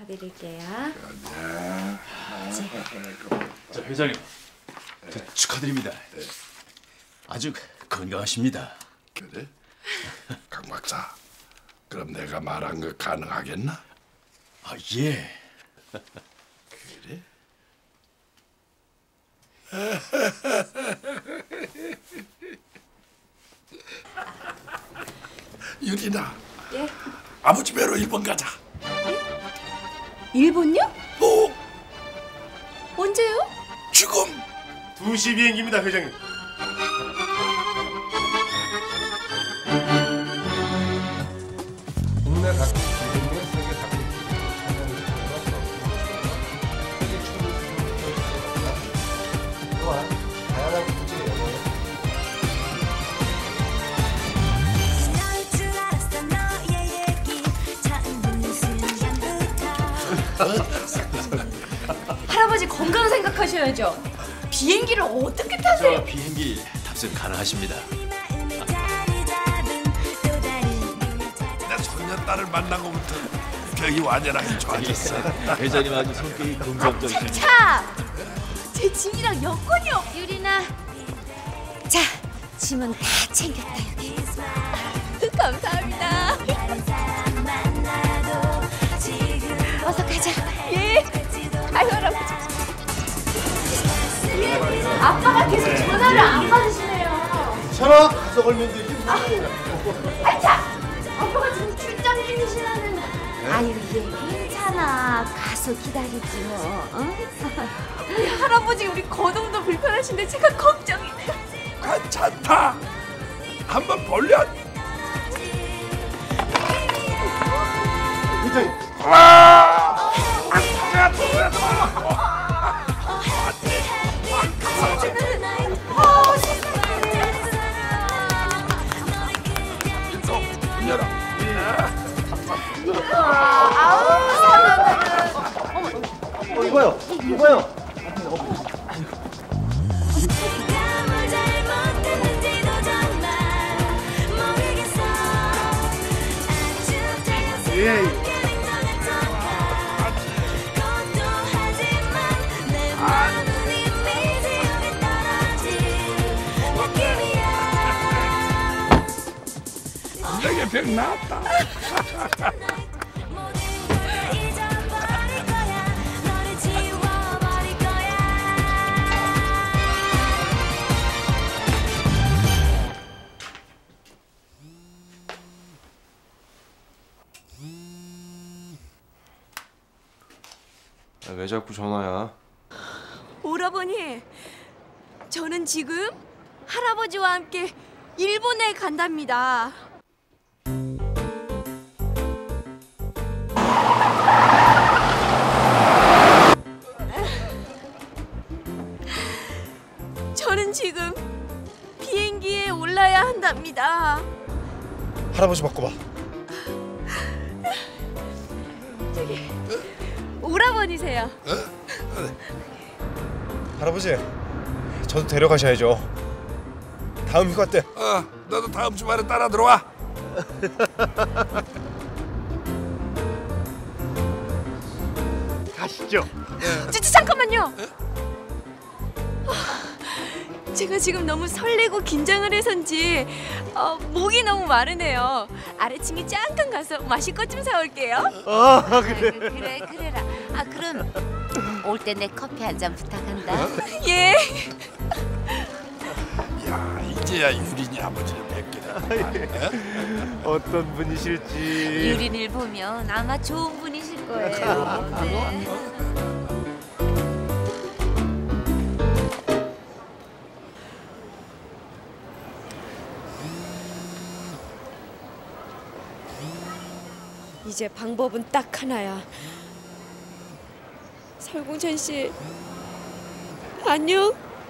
봐드릴게요. 자, 회장님, 축하드립니다. 아주 건강하십니다. 그래? 강 박사, 그럼 내가 말한 거 가능하겠나? 아, 예. 그래? 유리나. 예? 아버지 뵈러 일본 가자. 일본요? 뭐? 언제요? 지금. 2시 비행기입니다, 회장님. 국내 각국 기준으로 세계 각국 세계 최고 수준의 또한 다양한 국제 연예에 할아버지 건강 생각하셔야죠. 비행기를 어떻게 타세요? 저 비행기 탑승 가능하십니다. 내 손녀딸을 만나고부터 벽이 완연하게 좋아졌어. 회장님 아주 성격이 긍정적이십니다. 차! 제 짐이랑 여권이 없. 유리나. 자, 짐은 다 챙겼다 여기. 감사합니다. 어서 가자. 예. 아유 할아버지. 예. 아빠가 계속 전화를 안 받으시네요. 전화 가서 걸면 되지. 아차! 아빠가 지금 출장 중이시라는. 아유 얘 괜찮아. 가서 기다리지 뭐. 응? 우리 할아버지 우리 거동도 불편하신데 제가 걱정이네요. 괜찮다. 한번 볼려. 회장님. 이봐요. 이봐요. 예. 내게 병 나았다. 왜 자꾸 전화야? 오라버니, 저는 지금 할아버지와 함께 일본에 간답니다. 저는 지금 비행기에 올라야 한답니다. 할아버지 바꿔봐. 저기 오라버니세요. 할아버지, 저도 데려가셔야죠. 다음 휴가 때. 너도 다음 주말에 따라 들어와. 가시죠. 잠깐만요. 제가 지금 너무 설레고 긴장을 해서인지 목이 너무 마르네요. 아래층에 잠깐 가서 마실 것 좀 사올게요. 그래 그래라. 아 그럼 올 때 내 커피 한 잔 부탁한다. 예. 야, 이제야 유린이 아버지를 뵙기다. 어떤 분이실지. 유린이를 보면 아마 좋은 분이실 거예요. 네. 이제 방법은 딱 하나야. 설공찬 씨, 안녕.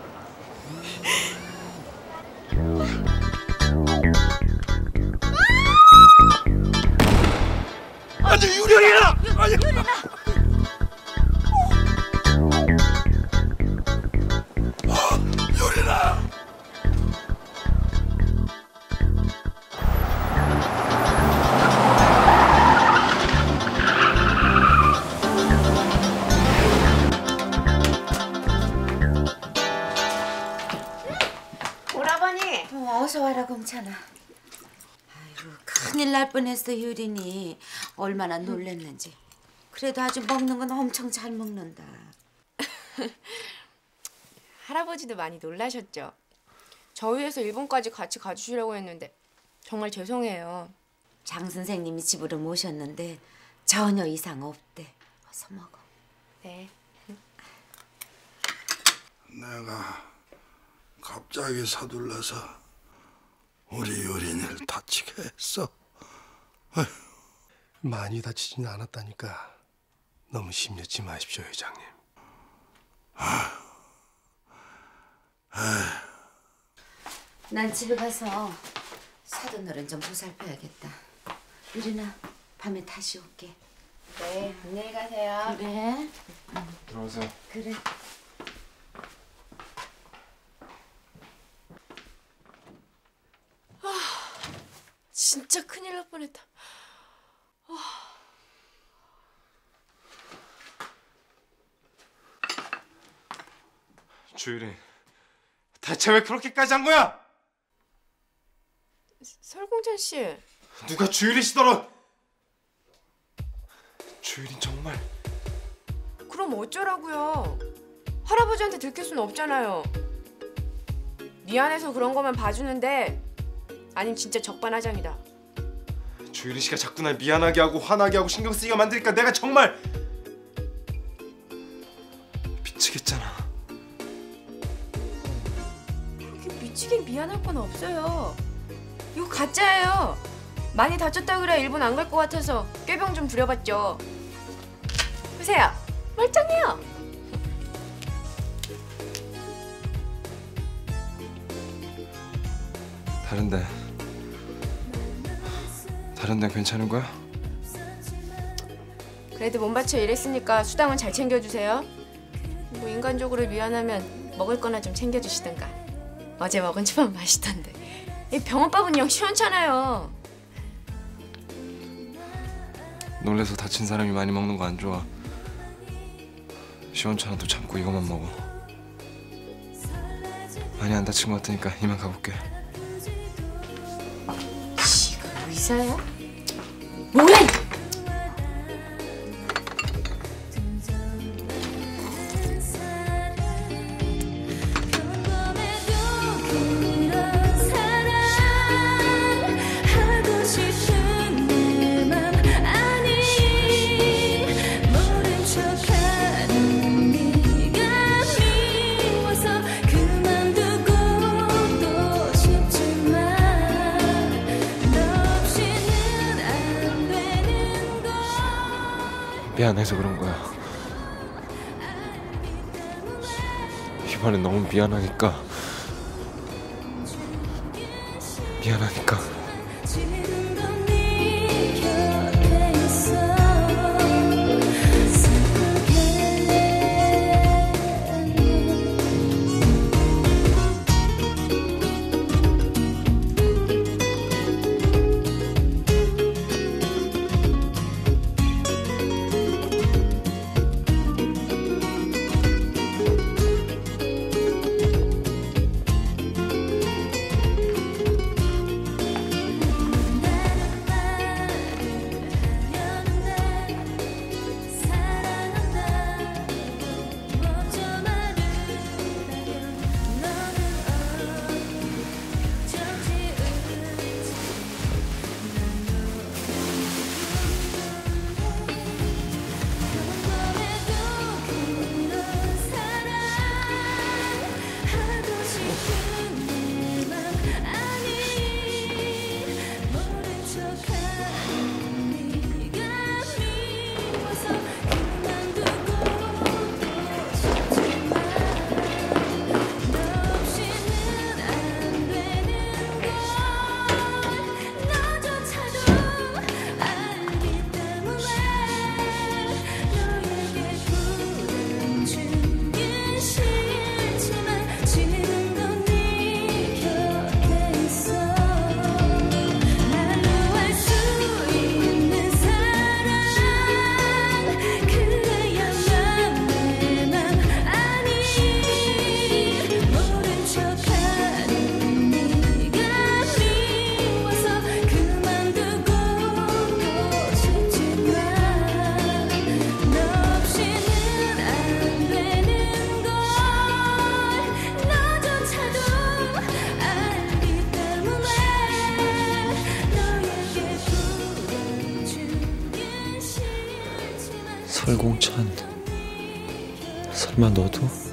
아니 유린아! 아니 유린아! 유린아! 영찬아. 아이고 큰일 날 뻔했어 효린이. 얼마나 놀랬는지. 그래도 아주 먹는 건 엄청 잘 먹는다. 할아버지도 많이 놀라셨죠. 저 위해서 일본까지 같이 가주시려고 했는데 정말 죄송해요. 장 선생님이 집으로 모셨는데 전혀 이상 없대. 어서 먹어. 네. 내가 갑자기 서둘러서 우리 요린이를 다치게 했어. 많이 다치진 않았다니까. 너무 심려치 마십시오, 회장님. 난 집에 가서 사돈어른 좀 보살펴야겠다. 유린아, 밤에 다시 올게. 네, 안녕히 가세요. 그래. 들어오세요. 그래. 진짜 큰일 날 뻔했다. 주유린, 대체 왜 그렇게까지 한 거야? 설공찬 씨. 누가 주유린 씨더러? 주유린 정말 그럼 어쩌라고요? 할아버지한테 들킬 수는 없잖아요. 미안해서 그런 거면 봐주는데 아님 진짜 적반하장이다. 주유린 씨가 자꾸 날 미안하게 하고 화나게 하고 신경 쓰이게 만드니까 내가 정말 미치겠잖아. 그렇게 미치긴 미안할 건 없어요. 이거 가짜예요. 많이 다쳤다 그래 일본 안 갈 것 같아서 꾀병 좀 부려봤죠. 보세요. 멀쩡해요. 다른 데 괜찮은 거야? 그래도 몸 바쳐 일했으니까 수당은 잘 챙겨주세요. 뭐 인간적으로 미안하면 먹을 거나 좀 챙겨주시든가. 어제 먹은 집밥 맛있던데. 이 병원밥은 영 시원찮아요. 놀래서 다친 사람이 많이 먹는 거 안 좋아. 시원찮아도 참고 이것만 먹어. 많이 안 다친 것 같으니까 이만 가볼게. 지가 의사야? 뭐야? 미안해서 그런 거야. 이번엔 너무 미안하니까. 설공찬, 설마 너도?